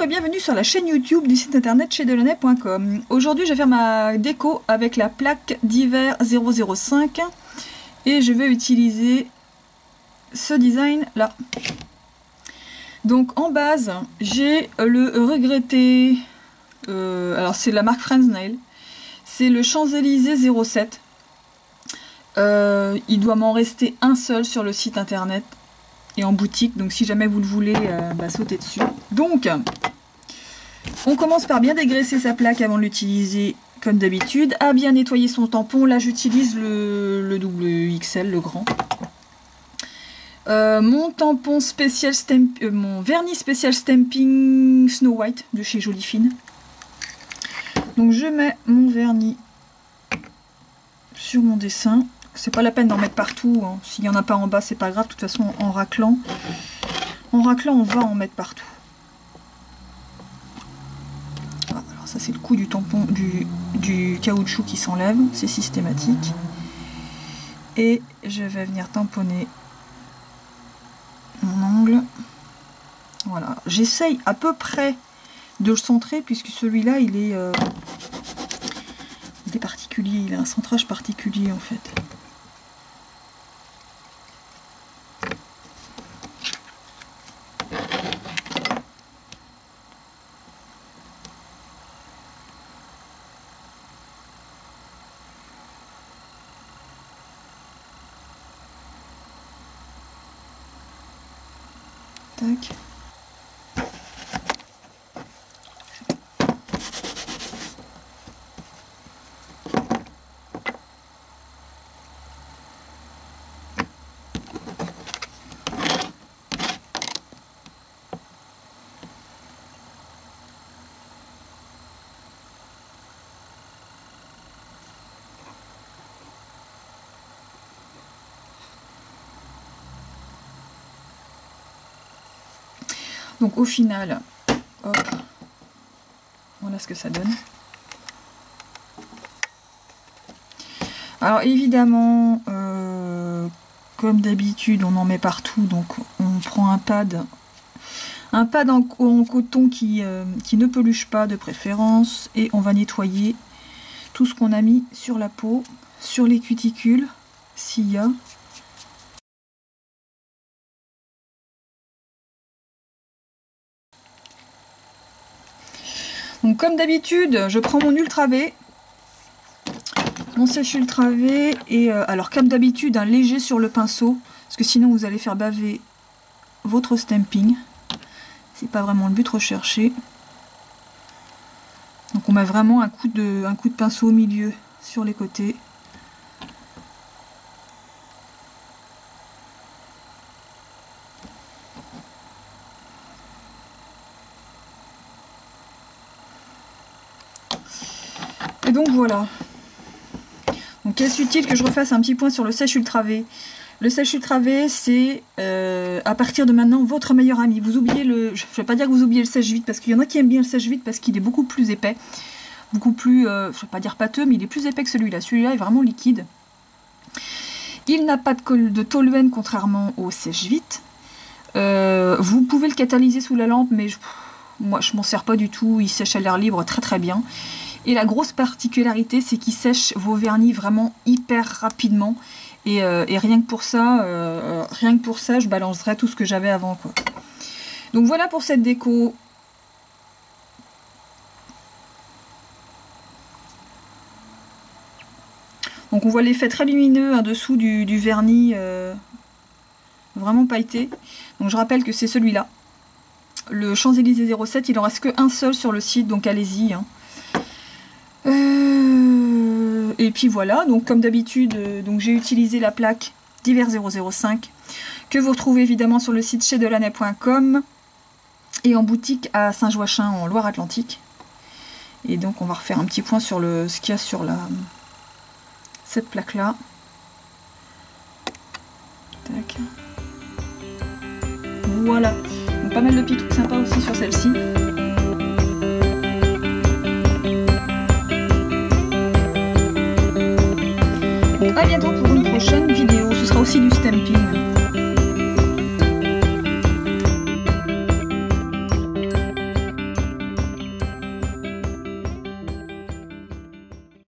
et bienvenue sur la chaîne YouTube du site internet chez-delaunay.com. Aujourd'hui je vais faire ma déco avec la plaque d'hiver 005 et je vais utiliser ce design là. Donc en base j'ai le regretté, alors c'est la marque Friends Nail, c'est le Champs-Élysées 07. Il doit m'en rester un seul sur le site internet et en boutique, donc si jamais vous le voulez, sautez dessus. Donc on commence par bien dégraisser sa plaque avant de l'utiliser comme d'habitude, à bien nettoyer son tampon. Là j'utilise le double XL, le grand. Mon tampon spécial mon vernis spécial stamping Snow White de chez Jolie Fine. Donc je mets mon vernis sur mon dessin. C'est pas la peine d'en mettre partout, hein. S'il n'y en a pas en bas, c'est pas grave. De toute façon, en raclant, on va en mettre partout. Ah, alors ça, c'est le coup du tampon, du caoutchouc qui s'enlève. C'est systématique. Et je vais venir tamponner mon angle. Voilà. J'essaye à peu près de le centrer, puisque celui-là, il est particulier. Il a un centrage particulier, en fait. Tac. Donc au final, hop, voilà ce que ça donne. Alors évidemment, comme d'habitude, on en met partout, donc on prend un pad en coton qui ne peluche pas de préférence, et on va nettoyer tout ce qu'on a mis sur la peau, sur les cuticules, s'il y a. Donc comme d'habitude, je prends mon Ultra V, mon sèche Ultra V, et alors comme d'habitude, un léger sur le pinceau, parce que sinon vous allez faire baver votre stamping. C'est pas vraiment le but recherché. Donc on met vraiment un coup de pinceau au milieu, sur les côtés. Et donc voilà. Donc est-ce utile que je refasse un petit point sur le sèche Ultra V? Le sèche Ultra V, c'est à partir de maintenant votre meilleur ami. Vous oubliez le... Je ne vais pas dire que vous oubliez le sèche vite, parce qu'il y en a qui aiment bien le sèche vite parce qu'il est beaucoup plus épais. Beaucoup plus, je ne vais pas dire pâteux, mais il est plus épais que celui-là. Celui-là est vraiment liquide. Il n'a pas de toluène, contrairement au sèche vite. Vous pouvez le catalyser sous la lampe, mais moi je m'en sers pas du tout. Il sèche à l'air libre très très bien. Et la grosse particularité, c'est qu'il sèche vos vernis vraiment hyper rapidement. Et rien que pour ça, je balancerai tout ce que j'avais avant, quoi. Donc voilà pour cette déco. Donc on voit l'effet très lumineux en dessous du vernis vraiment pailleté. Donc je rappelle que c'est celui-là. Le Champs-Élysées 07, il en reste qu'un seul sur le site, donc allez-y, hein. Et puis voilà, donc comme d'habitude, j'ai utilisé la plaque d'hiver 005 que vous retrouvez évidemment sur le site chez-delaunay.com et en boutique à Saint-Joachim en Loire-Atlantique. Et donc on va refaire un petit point sur ce qu'il y a sur cette plaque là. Tac. Voilà, donc pas mal de petits trucs sympas aussi sur celle-ci. A bientôt pour une prochaine vidéo.